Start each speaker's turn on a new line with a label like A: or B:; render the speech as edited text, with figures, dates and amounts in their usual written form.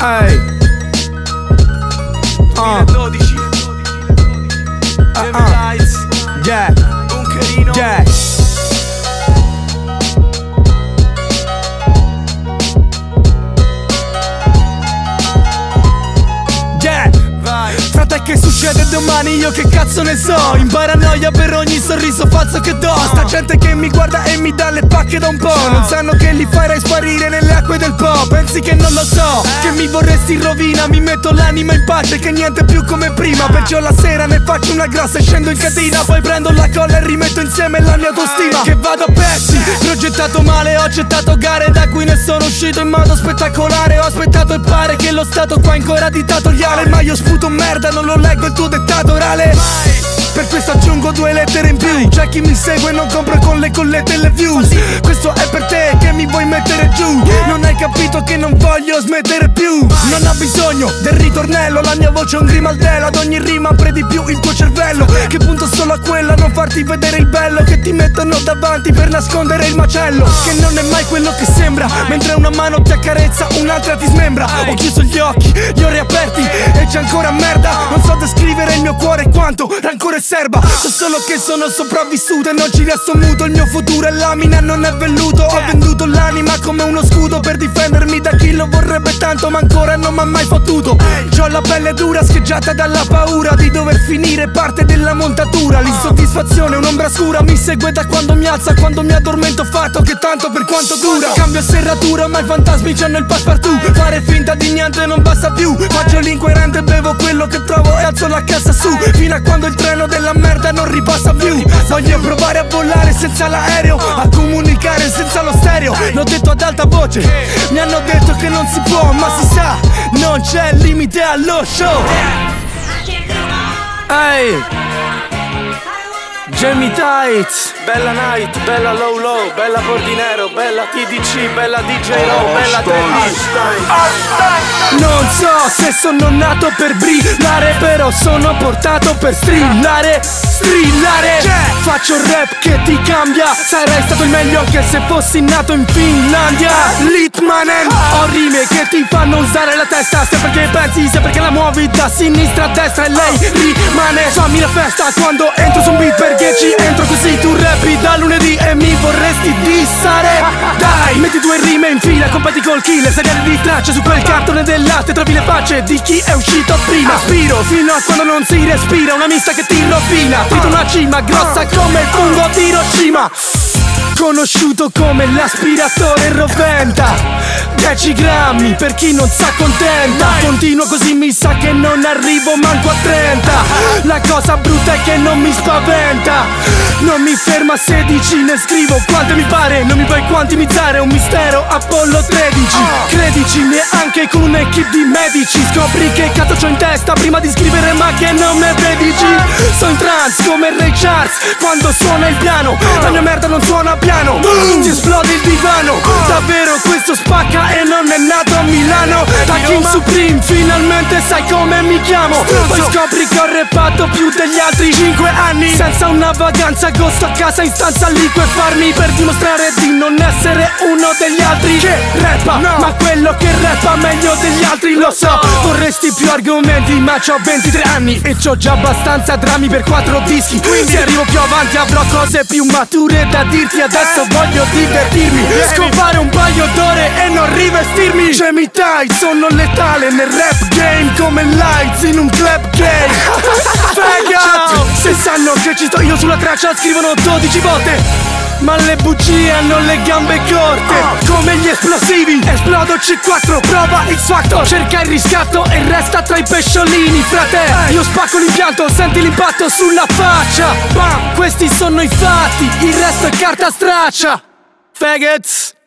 A: Ehi
B: 2012 Gemitaiz
A: Yeah
B: Bunkerino
A: Yeah Fratè, che succede domani? Io che cazzo ne so? In paranoia per ogni sorriso falso che do. Sta gente che mi guarda e mi dà le pacche da un po'. Non sanno che li farei sparire nelle acque del po'. Pensi che non lo so, che mi vorresti in rovina. Mi metto l'anima in pace, che niente più come prima. Perciò la sera ne faccio una grossa e scendo in catena. Poi prendo la colla e rimetto insieme la mia autostima. Che vado a pezzi, progettato male, ho gettato gare da cui ne sono uscito in modo spettacolare. Ho aspettato e pare che lo stato qua ancora dittatoriale. Ma io sputo merda, non lo leggo il tuo dettato orale. Per questo aggiungo 2 lettere in più. C'è chi mi segue e non compra con le collette e le views. Questo è per te che mi vuoi mettere giù. Non hai capito che non voglio smettere più. Non ho bisogno del ritornello, la mia voce è un grimaldello. Ad ogni rima predi più il tuo cervello, che punto solo a quella, non farti vedere il bello che ti mettono davanti per nascondere il macello. Che non è mai quello che sembra, mentre una mano ti accarezza, un'altra ti smembra. Ho chiuso gli occhi, li ho riaperti e c'è ancora merda. Non so descrivere il mio cuore quanto rancore serba. So solo che sono sopravvissuto e non ci resto muto. Il mio futuro è lamina, non è velluto. Ho venduto l'anima come uno scudo per difendermi da chi lo vorrebbe tanto ma ancora non m'ha mai fottuto. C'ho la pelle dura scheggiata dalla paura di dover finire parte della montatura. L'insoddisfazione, un'ombra scura, mi segue da quando mi alza, quando mi addormento, fatto che tanto per quanto dura. Cambio serratura ma i fantasmi c'hanno il passepartout. Fare finta di niente non basta più. Faccio l'incoerente, bevo quello che trovo e alzo la cassa su, fino a quando il treno della merda non ripassa più. Voglio provare a volare senza l'aereo, a comunicare senza lo stereo. L'ho detto ad alta voce, mi hanno detto che non si può, ma si sa, non c'è limite allo show. Ehi Gemitaiz, bella night, bella low low, bella Bordinero, bella TDC, bella DJ Row, bella Testi. Non so se sono nato per brillare, però sono portato per strillare. Faccio rap che ti cambia, sarei stato il meglio anche se fossi nato in Finlandia. Litmanen, ho rime che ti fanno usare la testa, sia perché pensi, sia perché la muovi da sinistra a destra. E lei rimane, fammi la festa quando entro su un beat, perché ci entro così. Tu rappi da lunedì e mi vorresti dissare. Dai, metti 2 rime in fila, compati col killer, serie di tracce su quel cartone del latte. Trovi le facce di chi è uscito prima. Aspiro fino a quando non si respira, una mista che ti rovina. Trito una cima grossa come il fungo di Hiroshima. Conosciuto come l'aspiratore roventa. 10 grammi per chi non s'accontenta. Continuo così mi sa che non arrivo manco a 30. La cosa brutta è che non mi spaventa. Non mi ferma a 16, ne scrivo quante mi pare. Non mi puoi quantimizzare, è un mistero Apollo 13. Credici, neanche con un'equipe di medici scopri che cazzo c'ho in testa prima di scrivere, ma che non me vedici. Sto in trance come Ray Charles quando suona il piano. La mia merda non suona piano, ti esplode il divano. Davvero questo spacca e non è nato a Milano. Da King Supreme finalmente sai come mi chiamo. Poi scopri che ho rappato più degli altri 5 anni senza una vacanza, agosto a casa in stanza liquefarmi per dimostrare di non essere uno degli altri che rappa, ma quello che rappa meglio degli altri lo so. Vorresti più argomenti ma c'ho 23 anni e c'ho già abbastanza drammi per 4 dischi. Quindi se arrivo più avanti avrò cose più mature da dirti. Adesso voglio divertirmi, scopare un paio d'ore e non rivestirmi. Gemitaiz, sono letale nel rap game come lights in un club gay. Fega, se sanno che ci sto io sulla traccia scrivono 12 volte, ma le bugie hanno le gambe corte. Come gli esplosivi, esplodo C4, prova X Factor. Cerca il riscatto e resta tra i pesciolini. Fratè, io spacco l'impianto, senti l'impatto sulla faccia. Bam, questi sono i fatti, il resto è carta straccia. Faggots.